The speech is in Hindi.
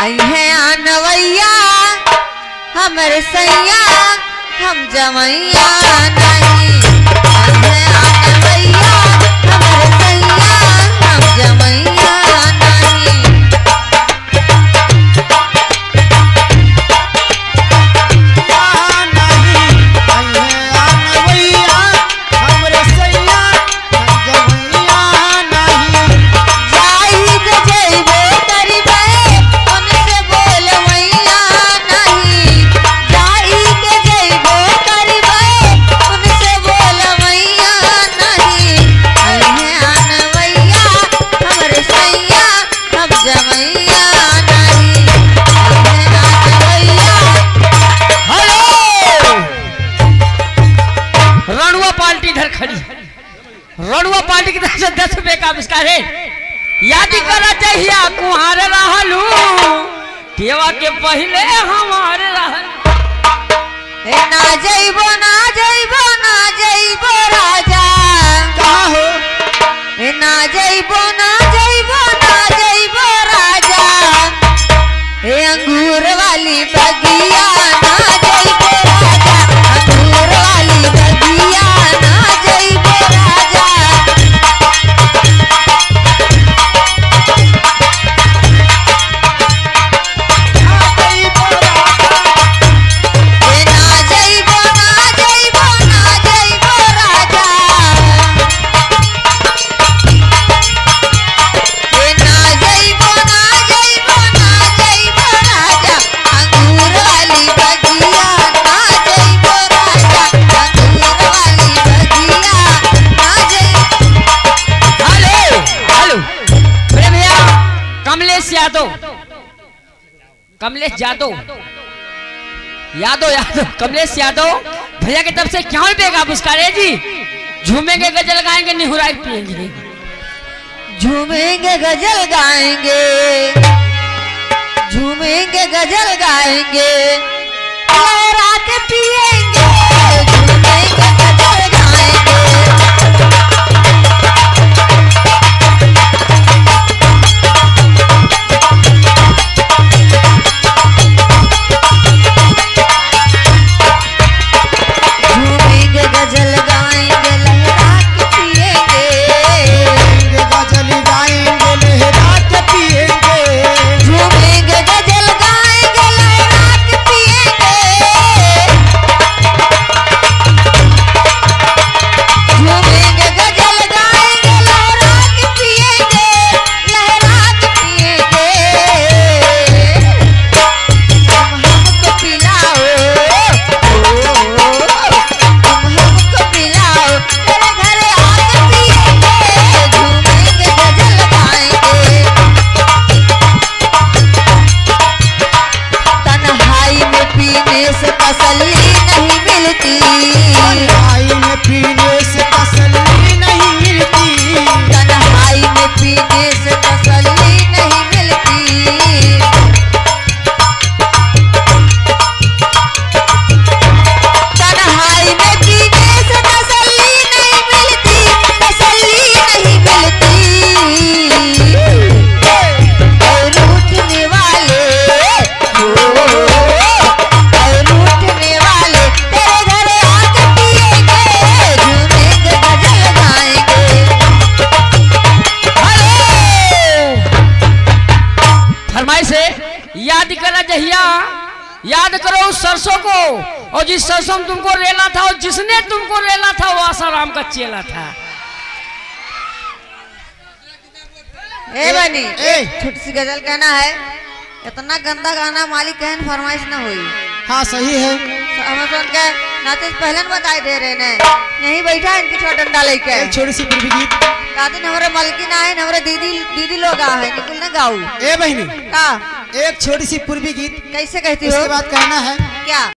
आई है आनवैया हमर सैया हम जमैया नहीं। आई है आनवैया हमर सैया हम जमैया नहीं। रणुआ पार्टी की तरफ से 10 रुपए का आविष्कार है। याद करा चाहिए कुहार रहलू केवा के पहले हमारे रहल। ना जइबो ना जइबो ना जइबो राजा कहाँ हो? ना जइबो ना जइबो ना जइबो राजा अंगूर वाली बगिया ना जइबो राजा अंगूर वाली बगिया ना जइबो राजा। कमलेश यादव कमलेश यादव भैया की तरफ से क्या रुपए का पुरस्कार है जी। झूमेंगे गजल गाएंगे निहुराई पिएंगे। झूमेंगे गजल गाएंगे झूमेंगे गजल गाएंगे लहरा के पिएंगे झूमेंगे गजल गाएंगे। गजल गाएंगे लहरा के पिएंगे गजल गाएंगे लहरा के पिएंगे। झूमेंगे गजल गाएंगे लहरा के पिएंगे। झूमेंगे गजल गाएंगे लहरा के पिएंगे लहरा के पिएंगे। हमको पिलाओ तसल्ली नहीं मिलती तन्हाई में पीने से तसल्ली नहीं मिलती। तन्हाई में पीने से तसल्ली नहीं मिलती। तन्हाई में पीने से तसल्ली नहीं मिलती तसल्ली नहीं मिलती। और रूठने वाले याद करा जहिया याद करो उस सरसों को और जिस सरसों में तुमको रेला था और जिसने तुमको रेला था वो आसाराम का चेला था। बनी छोटी सी गजल कहना है। इतना गंदा गाना मालिक कहन फरमाइश ना हुई। हाँ सही है। हम सुन के नाते पहले बताई दे रहे ने यहीं बैठा है इनकी छोटा डंडा लेके। एक छोटी सी पूर्वी गीत दादी हमारे मलकिन आए हमारे दीदी लोग आए निकुल ने गाऊ ए बहनी का एक छोटी सी पूर्वी गीत कैसे कहती हो? उसके बाद कहना है क्या